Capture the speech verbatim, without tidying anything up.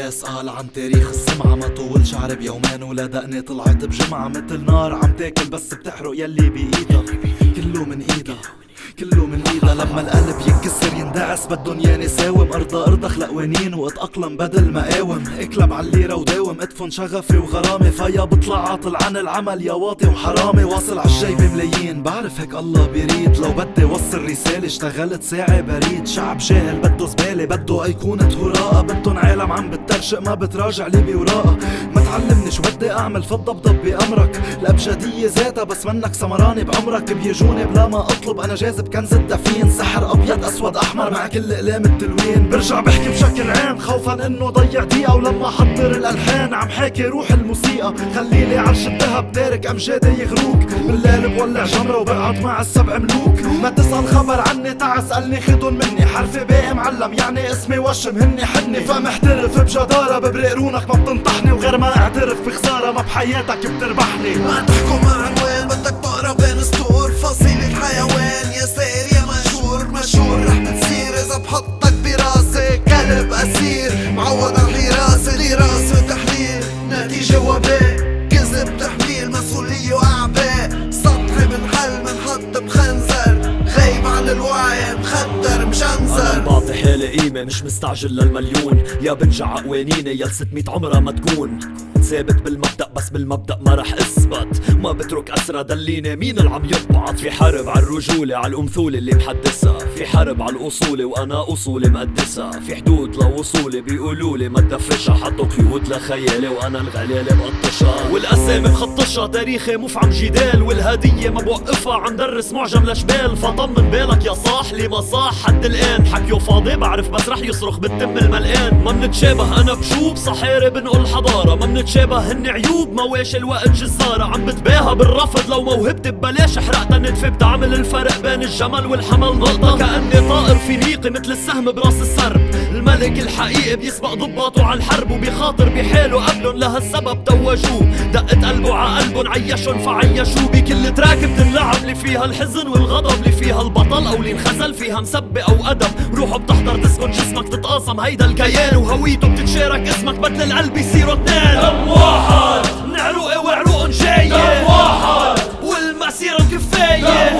قياس قال عن تاريخ السمعة ما طول شعر بيومين ولا دقني طلعت بجمعة مثل نار عم تاكل بس بتحرق يلي بإيدها كله من إيدها كله من ايدها. لما القلب ينكسر يندعس بدن ياني ساوم ارضى ارضى اخلق ونين واتأقلم بدل ما قاوم اكلب عالليرة وداوم ادفن شغفي وغرامي فيا بطلع عاطل عن العمل يا واطي وحرامي واصل عالجيب ملايين بعرف هيك الله بيريد لو بدي وصل رسالة اشتغلت ساعة بريد شعب جاهل بده زبالة بده ايقونة هراء بدن عالم عم بترشق ما بتراجع لي بوراقة ما تعلمني شو بدي اعمل فضبضب بامرك الابجدية ذاتها بس منك سمراني بعمرك بيجوني بلا ما اطلب انا جاذب كنز الدفين سحر ابيض اسود احمر مع كل اقلام التلوين برجع بحكي بشكل عام خوفا انه ضيع دقيقة ولما حضر الالحان عم حاكي روح الموسيقى خليلي عرش الذهب تارك امجادي يغروك بالليل بولع جمرة وبقعد مع السبع ملوك ما تسأل خبر عني تعا اسألني خدن مني حرفي باقي معلم يعني اسمي وشم هني حني فمحترف بجدارة ببرق رونك ما بتنطحني وغير ما اعترف بخسارة ما بحياتك بتربحني ما تحكم مع عنوان بدك تقرا بين سطور فصيلة حيوان يا سير يا مشهور مشهور رح بتصير اذا بحطك براسي كلب اسير معود على الحراسة دراسة وتحليل نتيجة وباء كذب تحميل مسؤولية واعباء سطحي بنحل منحط بخنزر غايب عن الوعي مخدر مشنزر أنا بعطي حالي قيمة مش مستعجل للمليون يا برجع قوانيني يا ستمية عمرها ما تكون ثابت بالمبدأ بس بالمبدأ ما رح اثبت ما بترك أسرى دليني مين اللي عم يطبعت في حرب على الرجولة على الأمثولة اللي محدثها في حرب على الأصول وأنا أصولي مقدسها في حدود لوصولي بيقولولي ما تدفشها حطوا قيود لخيالي وأنا الغلالة بقطشها والأسامي بخطشها تاريخي مفعم جدال والهدية ما بوقفها عم درس معجم لشبال فطمن بالك يا صاح لي ما صاح حد الآن حكيو فاضي بعرف بس رح يصرخ بالتم الملقان ما منتشابه أنا بشوب صحيري بنقول حضارة ما منتشابه شبه هن عيوب مواشي الوقت جزارة عم بتباهى بالرفض لو موهبتي ببلاش حرقتها ندفي بتعمل الفرق بين الجمل والحمل نقطة كأني طائر فينيقي مثل السهم براس السرب الملك الحقيقي بيسبق ضباطه على الحرب وبيخاطر بحاله قبلن لهالسبب توجوه دقت قلبه ع قلبن عيشن فعيشوه بكل تراك بتنلعب اللي فيها الحزن والغضب اللي فيها البطل او اللي انخزل فيها مسبة او ادب روحه بتحضر تسكن جسمك تتقاسم هيدا الكيان وهويته بتتشارك اسمك بدل القلب يصيروا اثنين واحد نعروق وعروق جاية واحد والمسيرة كفاية